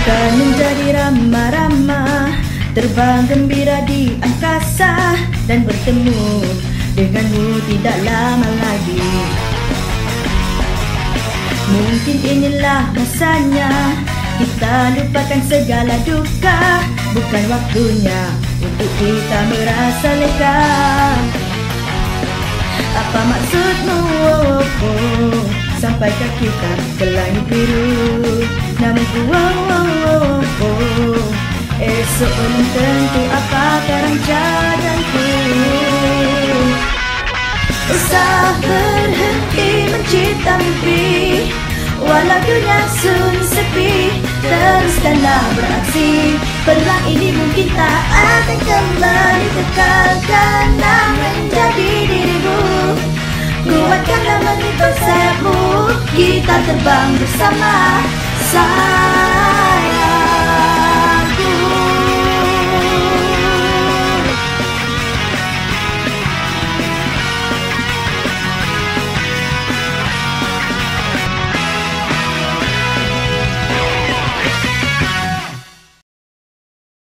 Bukan menjadi ramah-ramah, terbang gembira di angkasa, dan bertemu denganmu tidak lama lagi. Mungkin inilah masanya kita lupakan segala duka. Bukan waktunya untuk kita merasa lega. Apa maksudmu? Sampaikan kita ke langit biru. Namaku esok belum tentu apakah rancanganku. Usah berhenti mencipta mimpi, walau dunia sunyi sepi. Teruskanlah beraksi, pelang ini mungkin tak akan kembali. Kekalkanlah menjadi dirimu, kuatkanlah menipis sayapmu. Kita terbang bersama.